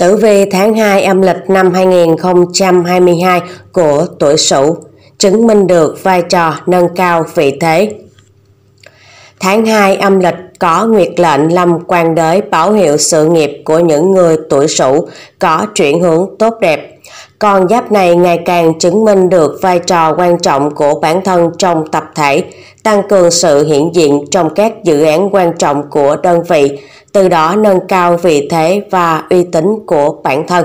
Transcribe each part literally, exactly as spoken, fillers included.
Tử vi tháng hai âm lịch năm hai nghìn không trăm hai mươi hai của tuổi Sửu chứng minh được vai trò nâng cao vị thế. Tháng hai âm lịch có nguyệt lệnh lâm quan đới báo hiệu sự nghiệp của những người tuổi Sửu có chuyển hướng tốt đẹp. Con giáp này ngày càng chứng minh được vai trò quan trọng của bản thân trong tập thể, tăng cường sự hiện diện trong các dự án quan trọng của đơn vị, từ đó nâng cao vị thế và uy tín của bản thân.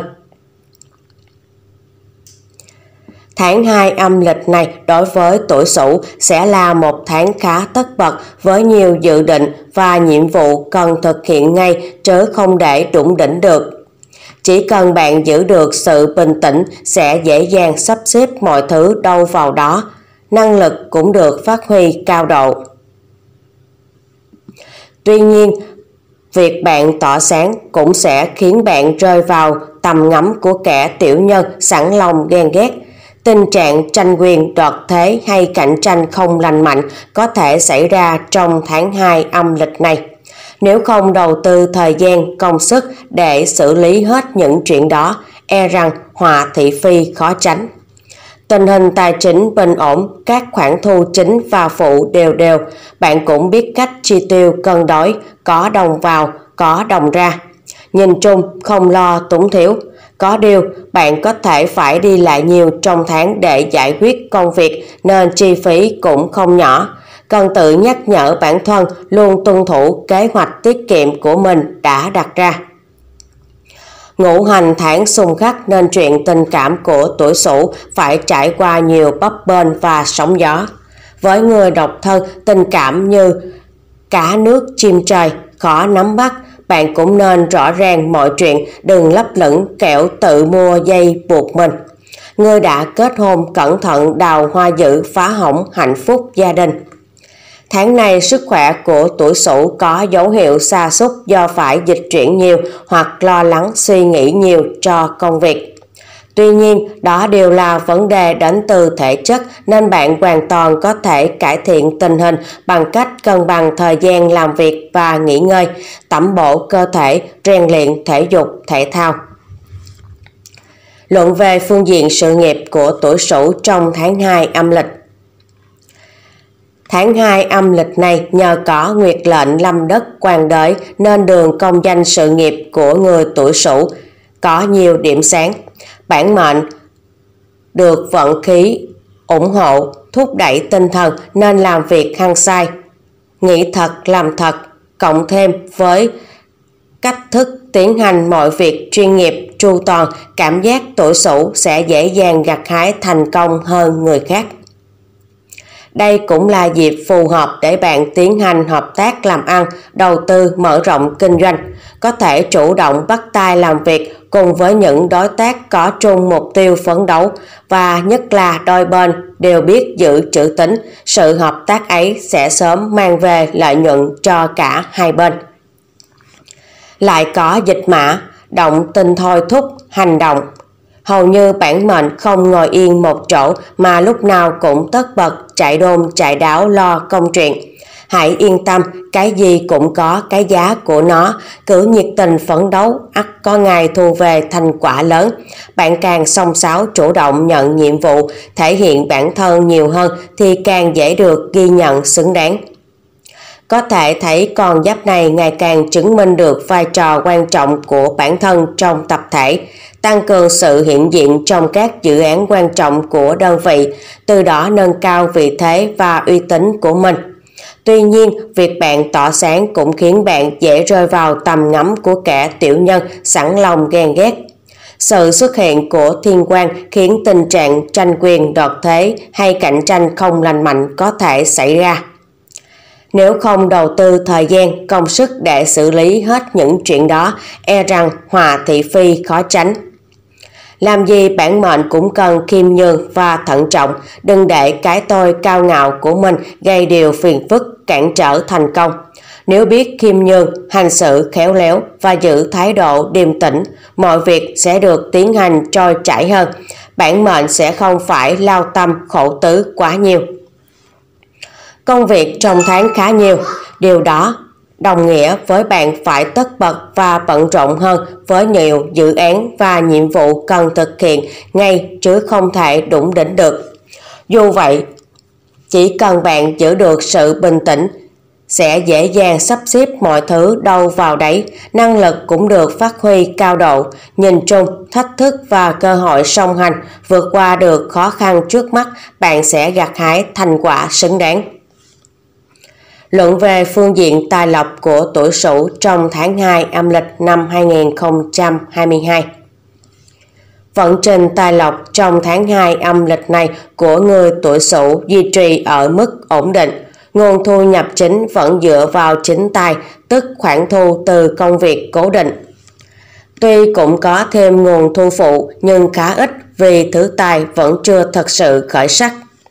Tháng hai âm lịch này đối với tuổi Sửu sẽ là một tháng khá tất bật với nhiều dự định và nhiệm vụ cần thực hiện ngay chứ không để đụng đỉnh được. Chỉ cần bạn giữ được sự bình tĩnh sẽ dễ dàng sắp xếp mọi thứ đâu vào đó, năng lực cũng được phát huy cao độ. Tuy nhiên, việc bạn tỏa sáng cũng sẽ khiến bạn rơi vào tầm ngắm của kẻ tiểu nhân sẵn lòng ghen ghét. Tình trạng tranh quyền đoạt thế hay cạnh tranh không lành mạnh có thể xảy ra trong tháng hai âm lịch này. Nếu không đầu tư thời gian, công sức để xử lý hết những chuyện đó, e rằng họa thị phi khó tránh. Tình hình tài chính bình ổn, các khoản thu chính và phụ đều đều, bạn cũng biết cách chi tiêu cân đối, có đồng vào, có đồng ra. Nhìn chung không lo túng thiếu. Có điều, bạn có thể phải đi lại nhiều trong tháng để giải quyết công việc nên chi phí cũng không nhỏ. Cần tự nhắc nhở bản thân luôn tuân thủ kế hoạch tiết kiệm của mình đã đặt ra. Ngũ hành tháng xung khắc nên chuyện tình cảm của tuổi Sửu phải trải qua nhiều bấp bênh và sóng gió. Với người độc thân, tình cảm như cá nước chim trời, khó nắm bắt. Bạn cũng nên rõ ràng mọi chuyện, đừng lấp lửng kẻo tự mua dây buộc mình. Người đã kết hôn cẩn thận đào hoa dữ phá hỏng hạnh phúc gia đình. Tháng này sức khỏe của tuổi Sửu có dấu hiệu sa sút do phải dịch chuyển nhiều hoặc lo lắng suy nghĩ nhiều cho công việc. Tuy nhiên, đó đều là vấn đề đến từ thể chất nên bạn hoàn toàn có thể cải thiện tình hình bằng cách cân bằng thời gian làm việc và nghỉ ngơi, tẩm bổ cơ thể, rèn luyện thể dục, thể thao. Luận về phương diện sự nghiệp của tuổi Sửu trong tháng hai âm lịch. Tháng hai âm lịch này nhờ có nguyệt lệnh lâm đất quan đới nên đường công danh sự nghiệp của người tuổi Sửu có nhiều điểm sáng. Bản mệnh được vận khí ủng hộ, thúc đẩy tinh thần nên làm việc hăng say, nghĩ thật làm thật, cộng thêm với cách thức tiến hành mọi việc chuyên nghiệp chu toàn, cảm giác tuổi Sửu sẽ dễ dàng gặt hái thành công hơn người khác. Đây cũng là dịp phù hợp để bạn tiến hành hợp tác làm ăn, đầu tư, mở rộng kinh doanh. Có thể chủ động bắt tay làm việc cùng với những đối tác có chung mục tiêu phấn đấu và nhất là đôi bên đều biết giữ chữ tín. Sự hợp tác ấy sẽ sớm mang về lợi nhuận cho cả hai bên. Lại có dịch mã, động tình thôi thúc, hành động. Hầu như bản mệnh không ngồi yên một chỗ mà lúc nào cũng tất bật chạy đôn chạy đáo lo công chuyện. Hãy yên tâm, cái gì cũng có cái giá của nó, cứ nhiệt tình phấn đấu, ắt có ngày thu về thành quả lớn. Bạn càng xông xáo chủ động nhận nhiệm vụ, thể hiện bản thân nhiều hơn thì càng dễ được ghi nhận xứng đáng. Có thể thấy con giáp này ngày càng chứng minh được vai trò quan trọng của bản thân trong tập thể, tăng cường sự hiện diện trong các dự án quan trọng của đơn vị, từ đó nâng cao vị thế và uy tín của mình. Tuy nhiên, việc bạn tỏa sáng cũng khiến bạn dễ rơi vào tầm ngắm của kẻ tiểu nhân sẵn lòng ghen ghét. Sự xuất hiện của thiên quan khiến tình trạng tranh quyền đoạt thế hay cạnh tranh không lành mạnh có thể xảy ra. Nếu không đầu tư thời gian, công sức để xử lý hết những chuyện đó, e rằng họa thị phi khó tránh. Làm gì bản mệnh cũng cần khiêm nhường và thận trọng, đừng để cái tôi cao ngạo của mình gây điều phiền phức cản trở thành công. Nếu biết khiêm nhường, hành sự khéo léo và giữ thái độ điềm tĩnh, mọi việc sẽ được tiến hành trôi chảy hơn. Bản mệnh sẽ không phải lao tâm khổ tứ quá nhiều. Công việc trong tháng khá nhiều, điều đó đồng nghĩa với bạn phải tất bật và bận rộn hơn với nhiều dự án và nhiệm vụ cần thực hiện ngay chứ không thể đủng đỉnh được. Dù vậy, chỉ cần bạn giữ được sự bình tĩnh, sẽ dễ dàng sắp xếp mọi thứ đâu vào đấy, năng lực cũng được phát huy cao độ. Nhìn chung, thách thức và cơ hội song hành, vượt qua được khó khăn trước mắt, bạn sẽ gặt hái thành quả xứng đáng. Luận về phương diện tài lộc của tuổi Sửu trong tháng hai âm lịch năm hai nghìn không trăm hai mươi hai. Vận trình tài lộc trong tháng hai âm lịch này của người tuổi Sửu duy trì ở mức ổn định. Nguồn thu nhập chính vẫn dựa vào chính tài, tức khoản thu từ công việc cố định. Tuy cũng có thêm nguồn thu phụ nhưng khá ít vì thứ tài vẫn chưa thật sự khởi sắc.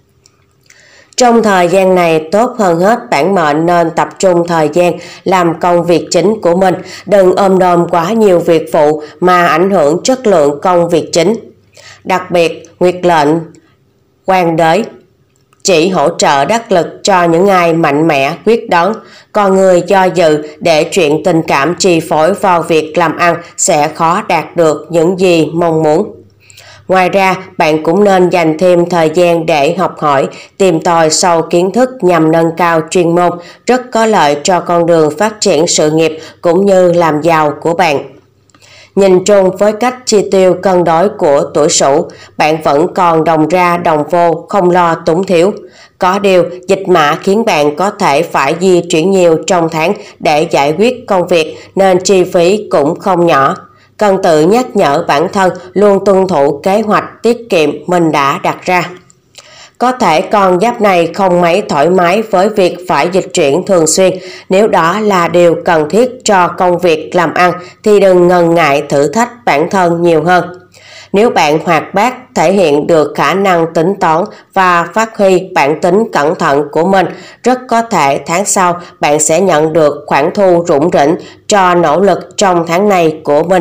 Trong thời gian này, tốt hơn hết bản mệnh nên tập trung thời gian làm công việc chính của mình, đừng ôm đồm quá nhiều việc phụ mà ảnh hưởng chất lượng công việc chính. Đặc biệt, nguyệt lệnh quan đới chỉ hỗ trợ đắc lực cho những ai mạnh mẽ, quyết đoán, còn người do dự để chuyện tình cảm chi phối vào việc làm ăn sẽ khó đạt được những gì mong muốn. Ngoài ra, bạn cũng nên dành thêm thời gian để học hỏi, tìm tòi sâu kiến thức nhằm nâng cao chuyên môn, rất có lợi cho con đường phát triển sự nghiệp cũng như làm giàu của bạn. Nhìn chung với cách chi tiêu cân đối của tuổi Sửu, bạn vẫn còn đồng ra đồng vô, không lo túng thiếu. Có điều, dịch mã khiến bạn có thể phải di chuyển nhiều trong tháng để giải quyết công việc nên chi phí cũng không nhỏ. Cần tự nhắc nhở bản thân luôn tuân thủ kế hoạch tiết kiệm mình đã đặt ra. Có thể con giáp này không mấy thoải mái với việc phải dịch chuyển thường xuyên. Nếu đó là điều cần thiết cho công việc làm ăn thì đừng ngần ngại thử thách bản thân nhiều hơn. Nếu bạn hoạt bát, thể hiện được khả năng tính toán và phát huy bản tính cẩn thận của mình, rất có thể tháng sau bạn sẽ nhận được khoản thu rủng rỉnh cho nỗ lực trong tháng này của mình.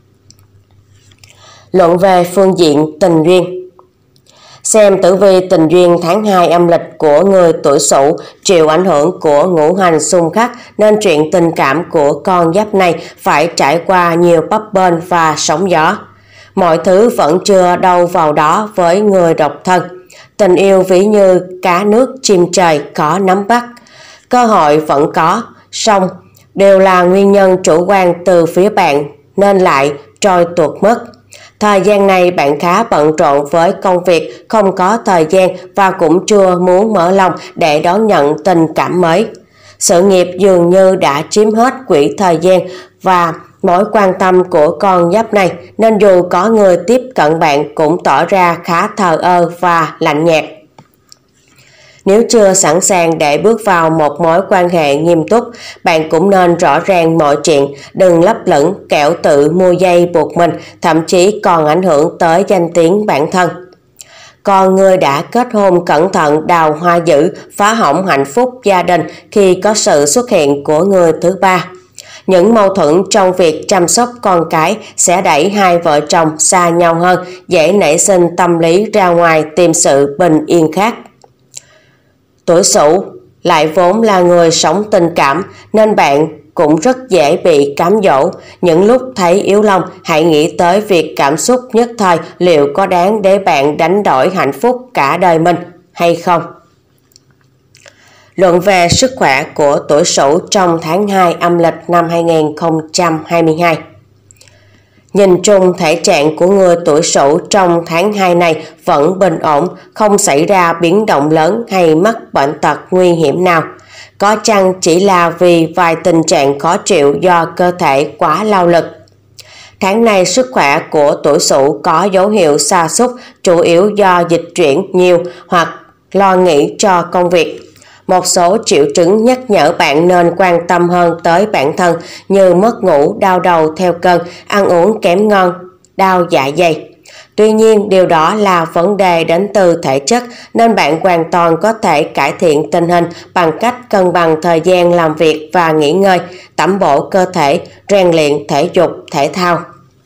Luận về phương diện tình duyên. Xem tử vi tình duyên tháng hai âm lịch của người tuổi Sửu chịu ảnh hưởng của ngũ hành xung khắc nên chuyện tình cảm của con giáp này phải trải qua nhiều bấp bênh và sóng gió. Mọi thứ vẫn chưa đâu vào đó với người độc thân. Tình yêu ví như cá nước chim trời có nắm bắt. Cơ hội vẫn có, song đều là nguyên nhân chủ quan từ phía bạn nên lại trôi tuột mất. Thời gian này bạn khá bận rộn với công việc, không có thời gian và cũng chưa muốn mở lòng để đón nhận tình cảm mới. Sự nghiệp dường như đã chiếm hết quỹ thời gian và mối quan tâm của con giáp này, nên dù có người tiếp cận bạn cũng tỏ ra khá thờ ơ và lạnh nhạt. Nếu chưa sẵn sàng để bước vào một mối quan hệ nghiêm túc, bạn cũng nên rõ ràng mọi chuyện, đừng lấp lửng kẻo tự mua dây buộc mình, thậm chí còn ảnh hưởng tới danh tiếng bản thân. Còn người đã kết hôn cẩn thận đào hoa dữ, phá hỏng hạnh phúc gia đình khi có sự xuất hiện của người thứ ba. Những mâu thuẫn trong việc chăm sóc con cái sẽ đẩy hai vợ chồng xa nhau hơn, dễ nảy sinh tâm lý ra ngoài tìm sự bình yên khác. Tuổi Sửu lại vốn là người sống tình cảm nên bạn cũng rất dễ bị cám dỗ. Những lúc thấy yếu lòng, hãy nghĩ tới việc cảm xúc nhất thời liệu có đáng để bạn đánh đổi hạnh phúc cả đời mình hay không. Luận về sức khỏe của tuổi Sửu trong tháng hai âm lịch năm hai nghìn không trăm hai mươi hai. Nhìn chung thể trạng của người tuổi Sửu trong tháng hai này vẫn bình ổn, không xảy ra biến động lớn hay mắc bệnh tật nguy hiểm nào. Có chăng chỉ là vì vài tình trạng khó chịu do cơ thể quá lao lực. Tháng này sức khỏe của tuổi Sửu có dấu hiệu sa sút, chủ yếu do dịch chuyển nhiều hoặc lo nghĩ cho công việc. Một số triệu chứng nhắc nhở bạn nên quan tâm hơn tới bản thân như mất ngủ, đau đầu theo cơn, ăn uống kém ngon, đau dạ dày. Tuy nhiên, điều đó là vấn đề đến từ thể chất nên bạn hoàn toàn có thể cải thiện tình hình bằng cách cân bằng thời gian làm việc và nghỉ ngơi, tẩm bổ cơ thể, rèn luyện thể dục, thể thao.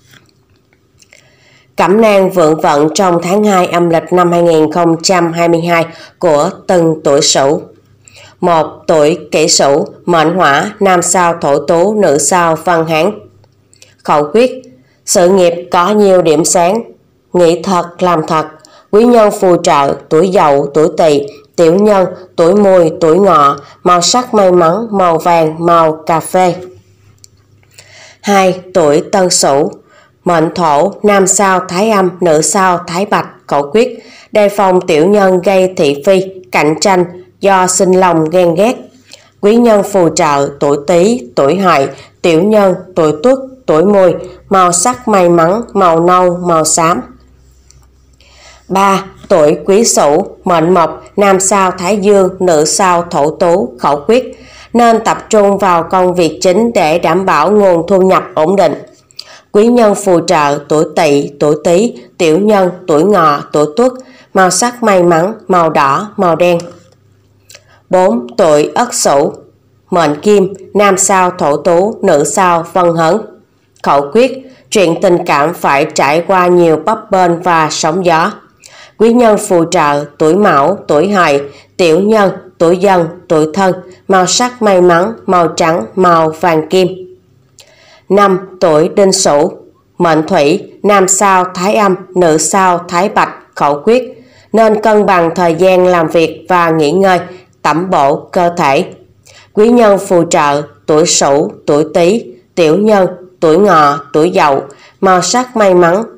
Cẩm nang vượng vận trong tháng hai âm lịch năm hai nghìn không trăm hai mươi hai của từng tuổi Sửu. một. Tuổi Kỷ Sửu, mệnh Hỏa, nam sao Thổ Tú, nữ sao Văn Hán. Khẩu quyết: sự nghiệp có nhiều điểm sáng, nghĩ thật làm thật. Quý nhân phù trợ: tuổi Dậu, tuổi Tỵ, tiểu nhân, tuổi Mùi, tuổi Ngọ. Màu sắc may mắn: màu vàng, màu cà phê. hai. Tuổi Tân Sửu, mệnh Thổ, nam sao Thái Âm, nữ sao Thái Bạch. Khẩu quyết: đề phòng tiểu nhân gây thị phi, cạnh tranh do sinh lòng ghen ghét. Quý nhân phù trợ: tuổi Tý, tuổi Hợi, tiểu nhân, tuổi Tuất, tuổi Mùi. Màu sắc may mắn: màu nâu, màu xám. ba. Tuổi Quý Sửu, mệnh Mộc, nam sao Thái Dương, nữ sao Thổ Tú. Khẩu quyết: nên tập trung vào công việc chính để đảm bảo nguồn thu nhập ổn định. Quý nhân phù trợ: tuổi Tỵ, tuổi Tý, tiểu nhân, tuổi Ngọ, tuổi Tuất. Màu sắc may mắn: màu đỏ, màu đen. bốn. Tuổi Ất Sửu, mệnh Kim, nam sao Thổ Tú, nữ sao Vân Hấn. Khẩu quyết: chuyện tình cảm phải trải qua nhiều bấp bênh và sóng gió. Quý nhân phù trợ: tuổi Mão, tuổi Hợi, tiểu nhân, tuổi Dần, tuổi Thân. Màu sắc may mắn: màu trắng, màu vàng kim. năm. Tuổi Đinh Sửu, mệnh Thủy, nam sao Thái Âm, nữ sao Thái Bạch. Khẩu quyết: nên cân bằng thời gian làm việc và nghỉ ngơi, tẩm bổ cơ thể. Quý nhân phù trợ: tuổi Sửu, tuổi Tý, tiểu nhân, tuổi Ngọ, tuổi Dậu. Màu sắc may mắn: